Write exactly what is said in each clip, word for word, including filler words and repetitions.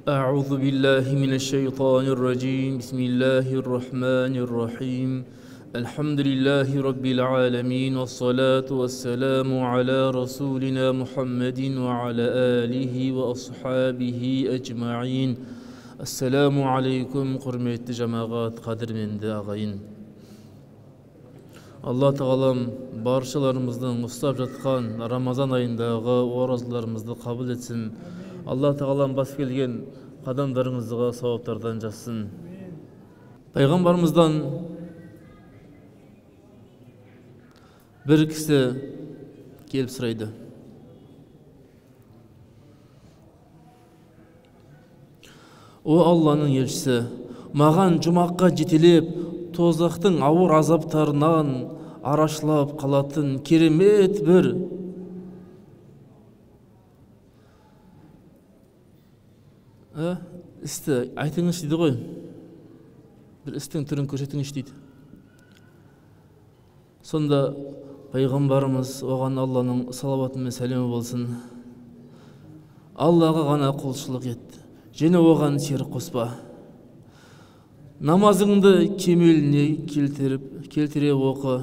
أعوذ بالله من الشيطان الرجيم بسم الله الرحمن الرحيم الحمد لله رب العالمين والصلاة والسلام على رسولنا محمد وعلى آله وأصحابه أجمعين السلام عليكم құрметті жамағат, қадірменді ағайын. Алла тағалам баршаларымыздың ұстап жатқан Рамазан айындағы оразаларымызды қабыл етсін. Алла тағалам басып келген қадамдарыңызға сауаптардан жазсын. Пайғамбарымыздан бір кісі келіп сұрайды. О Алланың елшісі, маған жұмаққа жетелеп, тозақтың ауыр азаптарынан арашылап қалатын керемет бір істі айтыңыз дейді ғой. Бір істің түрін көрсетіңіз дейді. Сонда пайғамбарымыз оған Алланың салауаты мен сәлемі болсын. Аллаға ғана құлшылық ет, және оған серік қоспа. Намазыңды кемеліне келтіріп, келтіре оқы.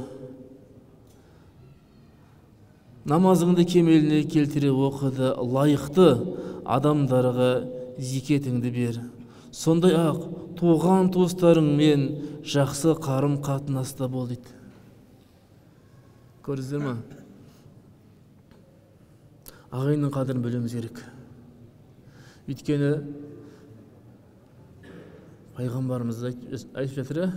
Намазыңды кемеліне келтіре оқыды, лайықты адамдарға зекетіңді бер. Сондай ақ туған туыстарыңмен жақсы қарым қатынаста бол дейді. Көрдіңіздер ме? Ағайынның қадірін білуіміз керек. Өйткені пайғамбарымыз айтып жатыр,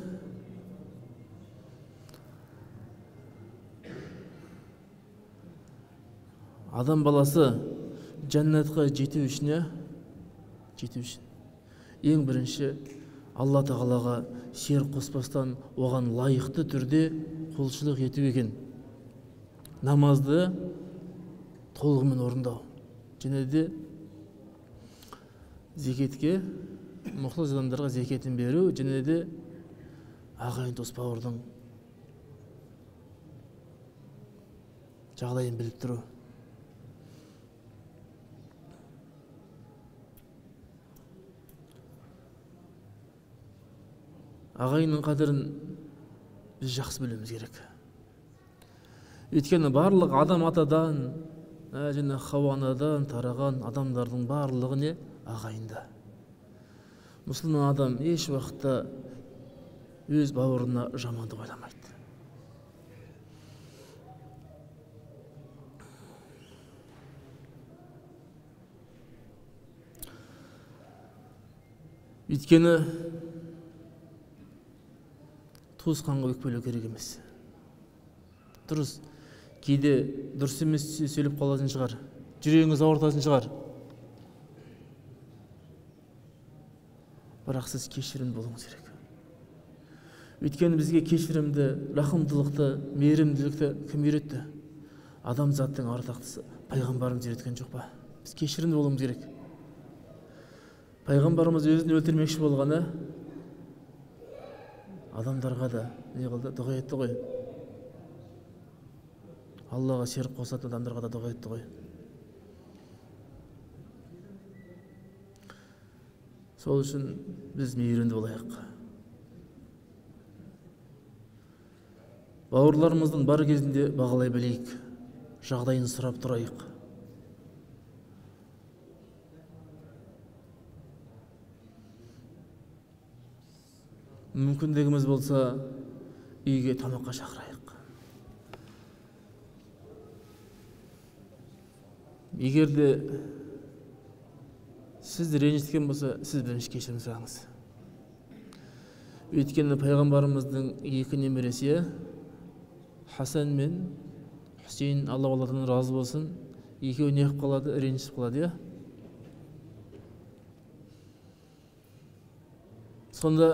адам баласы жәннатқа жету үшін, жету үшін ең бірінші Алла тағалаға серік қоспастан оған лайықты түрде құлшылық ету екен. Намазды толығымен орындау, және де зекетке, мұқтаж адамдарға зекетін беру, және де ағайын дос бауырдың жағдайын біліп тұру. Ағайынның қадірін біз жақсы білуіміз керек. Өйткені барлық адам атадан, және Хауа-анадан тараған адамдардың барлығы не? Ағайында. Мұсылман адам еш уақытта өз бауырына жамандық ойламайды. Өйткені туысқанға өкпелеу керек емес. Дұрыс, кейде дұрыс емес сөйлеп қалатын шығар, жүрегіңіз ауыртатын шығар. Бірақ сіз кешірімді болуыңыз керек. Өйткені бізге кешірімді, рахымдылықты, мейірімділікті кім үйретті? Адамзаттың ардақтысы пайғамбарымыз үйреткен жоқ па? Біз кешірімді болуымыз керек. Пайғамбарымыз өзін өлтірмекші болғаны адамдарға да не қылды? Дұға етті ғой. Аллаға серік қосатын адамдарға да дұға етті ғой. Сол үшін біз мейірімді болайық. Бауырларымыздың бар кезінде бағалай білейік, жағдайын сұрап тұрайық. Мүмкіндігіміз болса, үйге тамаққа шақырайық. Егер де сізді ренжіткен болса, сіз бірінші кешірім сұраңыз. Өйткені пайғамбарымыздың екі немересі, Хасан мен Хусейн, Алла Алладан разы болсын, екеуі не қылып қалады? Ренжісіп қалады. Сонда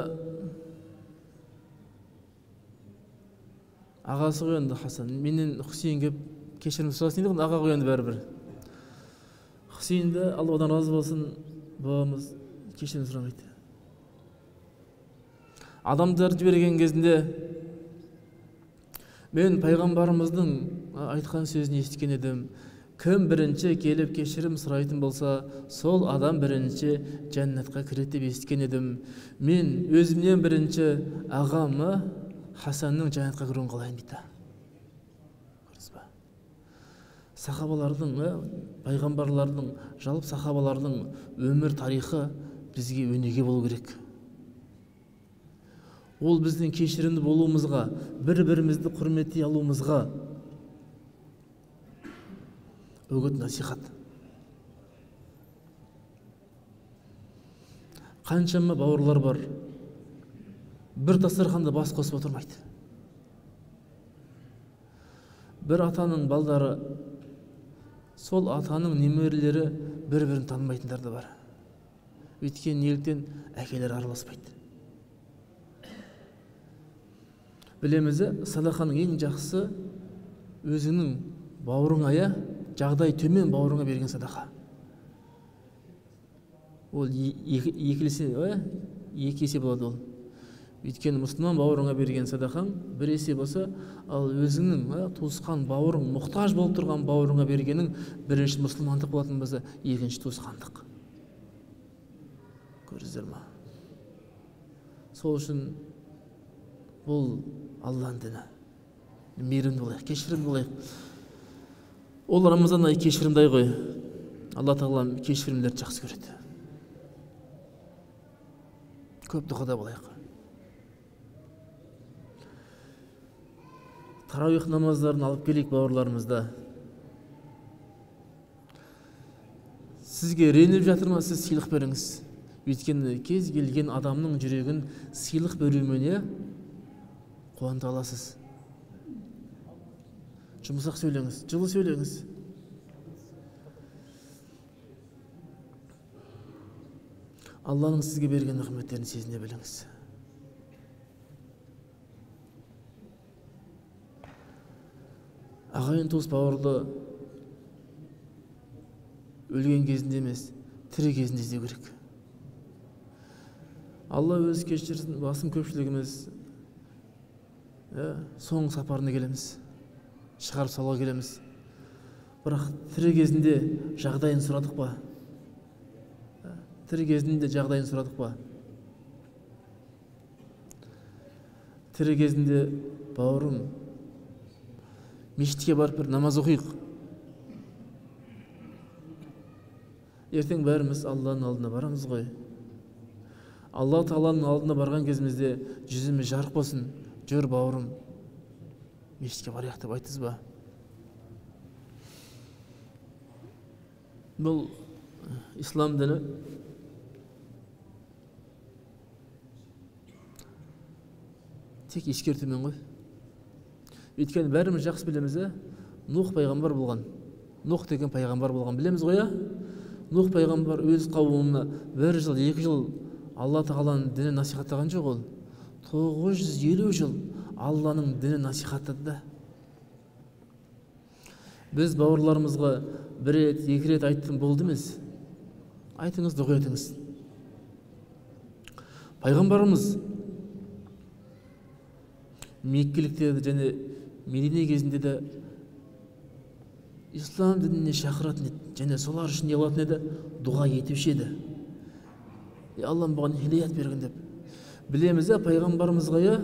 ағасы қоянды Хасан, менен Хусейн кеп кешірім сұрасын дейді, аға қоянды бәрібір. Хусейнді Алладан разы болсын, бабамыз кешірім сұрамайды. Адамдар жіберген кезінде мен пайғамбарымыздың айтқан сөзін естіген едім. Кім бірінші келіп кешірім сұрайтын болса, сол адам бірінші жәннатқа кіреді деп естіген едім. Мен өзімнен бірінші ағамы Хасанның жәннатқа кіруін қалайын дейді. Көрдіңіз ба? Сахабалардың, пайғамбарлардың, жалпы сахабалардың өмір тарихы бізге өнеге болу керек. Ол біздің кешірімді болуымызға, бір-бірімізді құрметтей алуымызға үгіт насихат. Қаншама бауырлар бар, бір дастарханда бас қосып отырмайды. Бір атаның балдары, сол атаның немерелері бір-бірін танымайтындар да бар. Өйткені неліктен әкелер араласпайды. Білеміз, садақаның ең жақсы өзіңнің бауырыңа, жағдай төмен бауырыңа берген садақа. Ол екі есе болады ол. Өйткені мұсылман бауырыңа берген садақаң бір есе болса, ал өзіңнің туысқан бауырың, мұқтаж болып тұрған бауырыңа бергенің бірінші мұсылмандық болатын болса, екінші туысқандық. Көрдіңіздер ме? Сол үшін бұл Алланың діні. Мейірімді болайық, кешірімді болайық. Ол Рамазан айы кешірімді ай ғой. Алла тағала кешірімдерді жақсы көреді. Көп дұғада болайық. Тарауих намаздарын алып келейік бауырларымызда. Сізге реніп жатыр ма, сіз сыйлық беріңіз. Өйткені кез келген адамның жүрегін сыйлық беруіне қуанта аласыз. Жұмсақ сөйлеңіз, жылы сөйлеңіз. Алланың сізге берген нығметтерін сезіне біліңіз. Ағайын туыс бауырды өлген кезінде емес, тірі кезінде іздеу керек. Алла өз кешірсін, басым көпшілігіміз соң сапарына келеміз, шығарып салуға келеміз. Бірақ тірі кезінде жағдайын сұрадық па? Тірі кезінде жағдайын сұрадық па? Тірі кезінде бауырым, мешітке барып бір намаз оқиық. Ертең бәріміз Алланың алдына барамыз ғой. Алла Тағаланың алдына барған кезімізде жүзіміз жарық болсын. Жүр бауырым, мешітке барайық деп айттыңыз ба? Бұл ислам діні тек ескертумен ғой. Өйткені бәріміз жақсы білеміз, Нух пайғамбар болған. Нух деген пайғамбар болған білеміз ғой. Нух пайғамбар өз қауымына бір жыл, екі жыл Алла Тағаланың дінін насихаттаған жоқ ол. тоғыз жүз елу жыл Алланың дінін насихаттады. Біз бауырларымызға бір рет, екі рет айттым болды емес. Айтыңыз, дұға етіңіз. Пайғамбарымыз Меккеліктерді және Медине кезінде де ислам дініне шақыратын еді, және солар үшін не болатын еді? Дұға етуші еді. Аллам бұған хидаят берген деп. Білеміз, пайғамбарымызға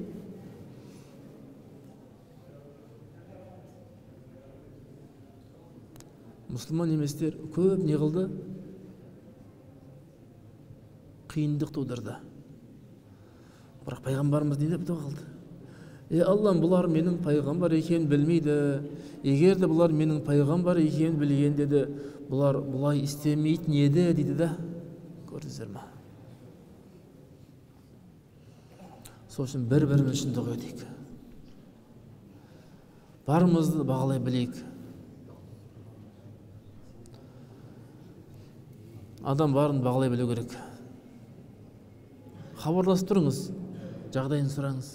мұсылман еместер көп не қылды? Қиындық тудырды. Бірақ пайғамбарымыз не деп дұға қылды? Е Аллам, бұлар менің пайғамбар екенін білмейді. Егер де бұлар менің пайғамбар екенін білген деді, бұлар бұлай істемейтін еді дейді да. Көрдіңіздер ме? Сол үшін бір-біріміз үшін дұға етейік. Барымызды бағалай білейік. Адам барын бағалай білу керек. Хабарласып тұрыңыз, жағдайын сұраңыз.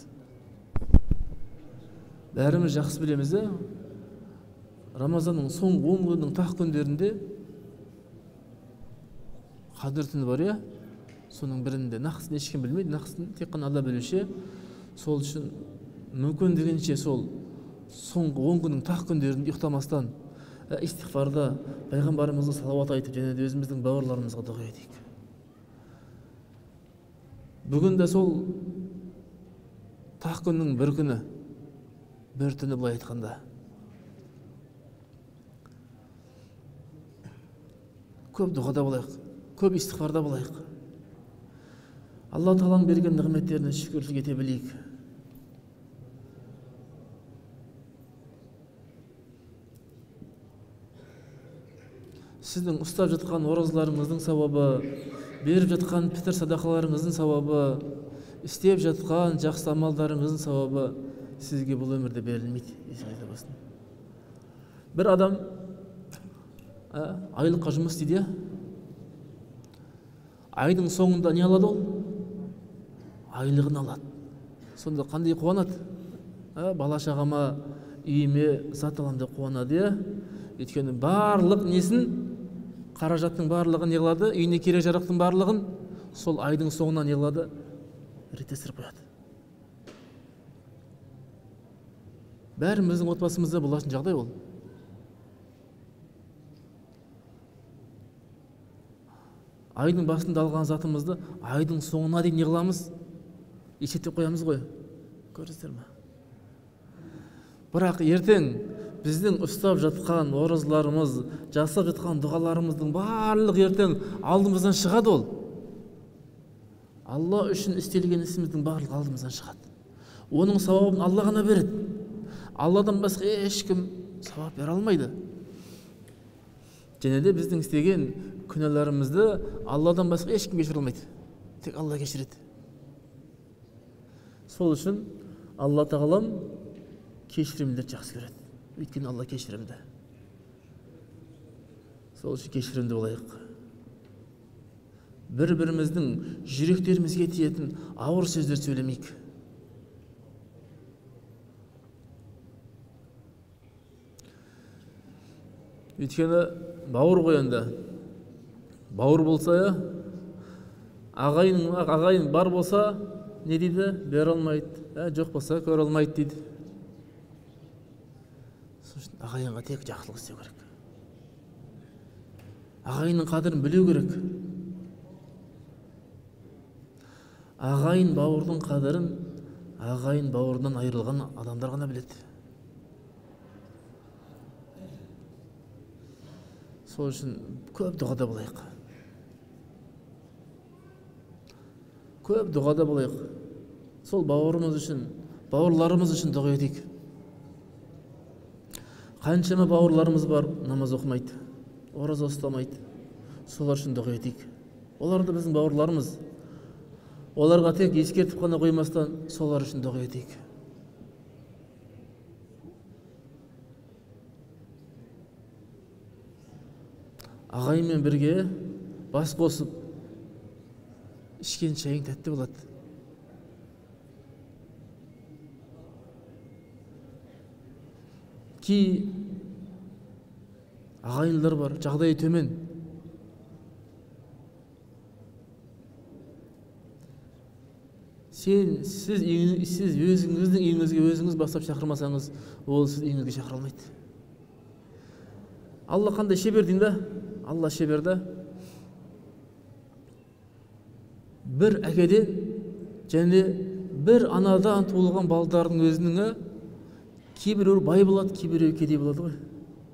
Бәріміз жақсы білеміз, Рамазанның соңғы он күннің тақ күндерінде Қадір түні бар, я? Соның бірінде нақысын ешкім білмейді, нақысын тек қана Алла білуші. Сол үшін мүмкін дегенше сол соңғы он күннің тақ күндерінде ұйықтамастан истихфарда пайғамбарымызға салауат айтып және де өзіміздің бауырларымызға дұға етейік. Бүгін де сол тақ күннің бір күні, бір түні былай айтқанда көп дұғада болайық, көп истихфарда болайық. Алла Тағаланың берген нығметтеріне шүкірлік ете білейік. Сіздің ұстап жатқан оразаларыңыздың сауабы, беріп жатқан пітір садақаларыңыздың сауабы, істеп жатқан жақсы амалдарыңыздың сауабы сізге бұл өмірде берілмейді. Бір адам айлыққа жұмыс істейді, айдың соңында не алады ол? Айлығын алады. Сонда қандай қуанады? Бала шағама, үйіме зат аламын деп қуанады. Өйткені барлық несін, қаражаттың барлығын не қылады, үйіне керек жарақтың барлығын сол айдың соңынан не қылады, реттестіріп қояды. Бәріміздің отбасымызда болатын жағдай ол. Айдың басында алған затымызды айдың соңына дейін не қыламыз? Есептеп қоямыз ғой. Көрдіңіздер ме? Бірақ ертең біздің ұстап жатқан оразаларымыз, жасап жатқан дұғаларымыздың барлық ертең алдымыздан шығады ол. Алла үшін істелген ісіміздің барлық алдымыздан шығады. Оның сауабын Алла ғана береді. Алладан басқа ешкім сауап бере алмайды. Және де біздің істеген күнәларымызды Алладан басқа ешкім кешіре алмайды. Тек Алла кешіреді. Сол үшін Алла Тағалам кешіремдерді жақсы көреді. Өйткені Алла кешіремді. Сол үшін кешіремді болайық. Бір-біріміздің жүректерімізге тиетін ауыр сөздер сөйлемейік. Өйткені бауыр ғой енді. Бауыр болса, ағайын, ағайын бар болса, не дейді? Бере алмайды. Жоқ болса, көре алмайды дейді. Ағайынға тек жақсылық істеу керек. Ағайынның қадірін білу керек. Ағайын бауырдың қадірін ағайын бауырдан айырылған адамдар ғана біледі. Сол үшін көп дұғада болайық. Көп дұғада болайық. Сол бауырымыз үшін, бауырларымыз үшін дұға етейік. Қаншама бауырларымыз бар, намаз оқымайды, ораза ұстамайды. Солар үшін дұға етейік. Олар да біздің бауырларымыз. Оларға тек ескертіп қана қоймастан, солар үшін дұға етейік. Ағайынмен бірге бас қосып, ішкен шайың тәтті болады. Ки ағайындар бар, жағдайы төмен. Сен, сіз, сіз өзіңіздің үйіңізге өзіңіз бастап шақырмасаңыз, ол сіз үйіңізге шақыра алмайды. Алла қандай шебер дейін да? Алла шеберді. Бір әкеден және бір анадан туылған балдардың өзінің кейбіреуі бай болады, кейбіреуі кедей болады ғой.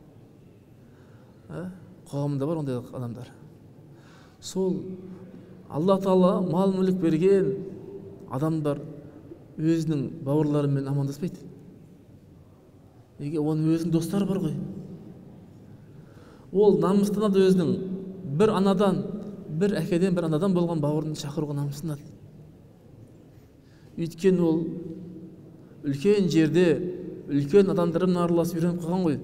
Қоғамында бар ондай адамдар. Сол Алла Тағала мал мүлік берген адамдар өзінің бауырларымен амандаспайды. Неге? Оның өзінің достары бар ғой. Ол намыстанады өзінің бір анадан, бір әкеден, бір анадан болған бауырын шақыруға намыстанады. Өйткені ол үлкен жерде үлкен адамдармен араласып үйреніп қалған ғой.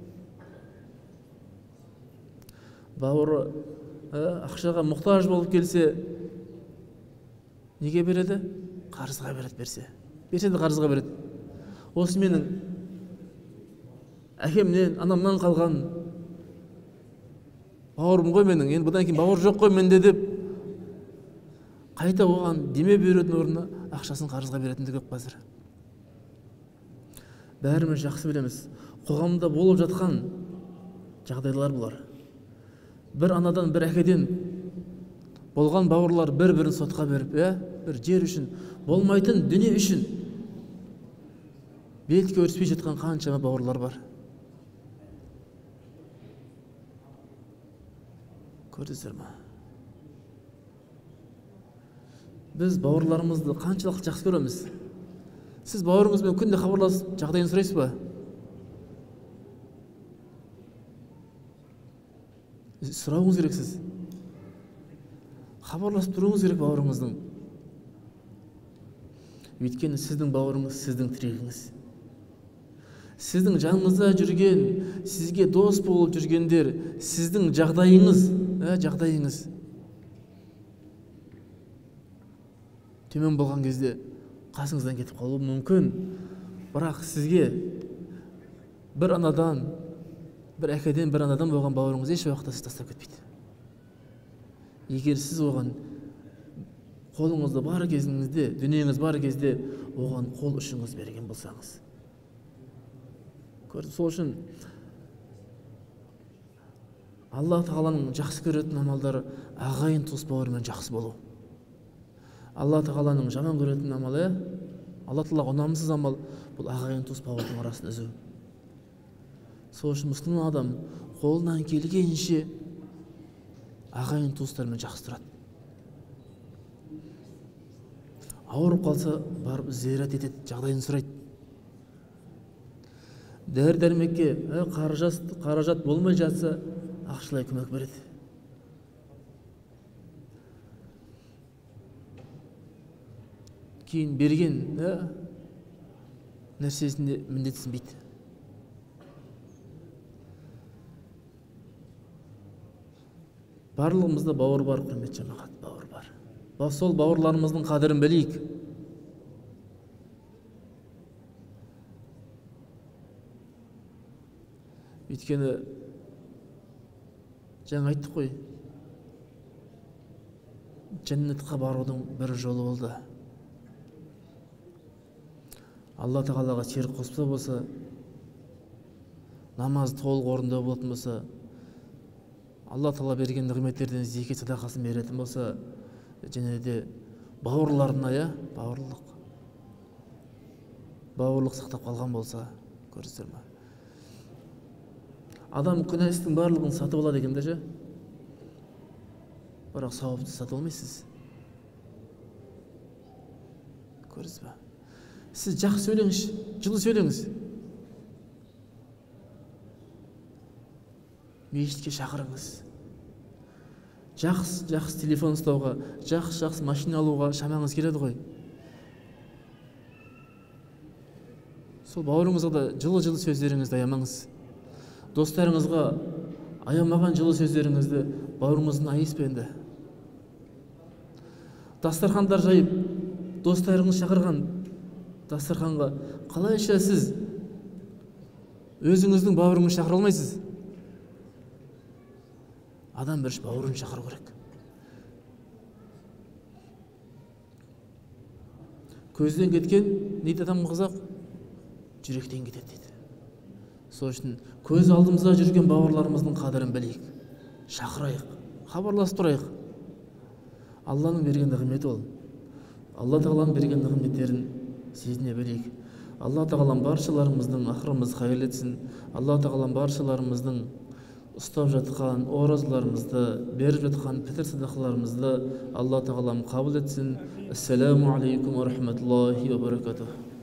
Бауыры ақшаға мұқтаж болып келсе, неге береді? Қарызға береді, берсе. Берсе де қарызға береді. Осы менің әкемнен, анамнан қалған бауырым ғой менің, енді бұдан кейін бауыр жоқ қой менде деп, қайта оған деме берудің орнына ақшасын қарызға беретінді көп қазір. Бәріміз жақсы білеміз. Қоғамда болып жатқан жағдайлар бұлар. Бір анадан, бір әкеден болған бауырлар бір-бірін сотқа беріп, бір жер үшін, болмайтын дүние үшін бетке өріспей жатқан қаншама бауырлар бар. Көрдіңіздер ме? Біз бауырларымызды қаншалық жақсы көреміз. Сіз бауырыңызбен күнде хабарласып, жағдайын сұрайсыз ба? Сұрауыңыз керексіз. Хабарласып тұруыңыз керек бауырыңыздың. Өйткені сіздің бауырыңыз сіздің тірегіңіз. Сіздің жаныңызда жүрген, сізге дос болып жүргендер, сіздің жағдайыңыз, жағдайыңыз төмен болған кезде қасыңыздан кетіп қалуы мүмкін. Бірақ сізге бір анадан, бір әкеден, бір анадан болған бауырыңыз еш уақытта сіз тастап кетпейді. Егер сіз оған қолыңызда бар кезіңізде, дүниеңіз бар кезде оған қол ұшыңыз берген болсаңыз. Көрдіңіз, сол үшін Алла Тағаланың жақсы көретін амалдары ағайын туыс бауырмен жақсы болу. Алла Тағаланың жаман көретін амалы, Алла Тағалаға ұнамсыз амал, бұл ағайын туыс бауырдың арасын үзу. Сол үшін мұсылман адам қолынан келгенше ағайын туыстармен жақсы тұрады. Ауырып қалса, барып зиярат етеді, жағдайын сұрайды. Дәрі-дәрмекке қаражат болмай жатса, ақшалай көмек береді. Кейін берген нәрсесінде міндетсінбейді. Барлығымызда бауыр бар, құрмет жамағат, бауыр бар. Сол бауырларымыздың қадірін білейік. Өйткені жаңа айттық қой, жәннатқа барудың бір жолы болды. Алла Тағалаға шерік қоспа болса, намаз толық орындау болатын болса, Алла Тағала берген нығметтерден зекет садақасын беретін болса, және де бауырларына, бауырлық бауырлық сақтап қалған болса, көрдіңіздер ме? Адам күнә істің барлығын сатып алады екен де, бірақ сауапты сатып алмайсыз. Көрдіңіз бе? Сіз жақсы сөйлеңіз, жылы сөйлеңіз. Мешітке шақырыңыз. Жақсы телефон ұстауға, жақсы машина алуға шамаңыз келеді ғой. Сол бауырыңызға да жылы-жылы сөздеріңізді аямаңыз. Достарыңызға аямаған жылы сөздеріңізді бауырыңыздың айыспенді. Дастархандар жайып, достарыңыз шақырған дастарханға қалайша сіз өзіңіздің бауырыңыз шақыра алмайсыз? Адам бір бауырын шақыру керек. Көзден кеткен, дейді адам қазақ, жүректен кетеді дейді. Сол үшін көз алдымызда жүрген бауырларымыздың қадірін білейік, шақырайық, хабарласып тұрайық. Алланың берген нығметі ол. Алла Тағаланың берген нығметтерін сезіне білейік. Алла Тағалам баршаларымыздың ақырымыз хайырлы етсін. Алла Тағалам баршаларымыздың ұстап жатқан оразаларымызды, беріп жатқан пітір садақаларымызды Алла Тағалам қабыл етсін. Ассаламу алейкум ва рахматуллахи ва баракатух.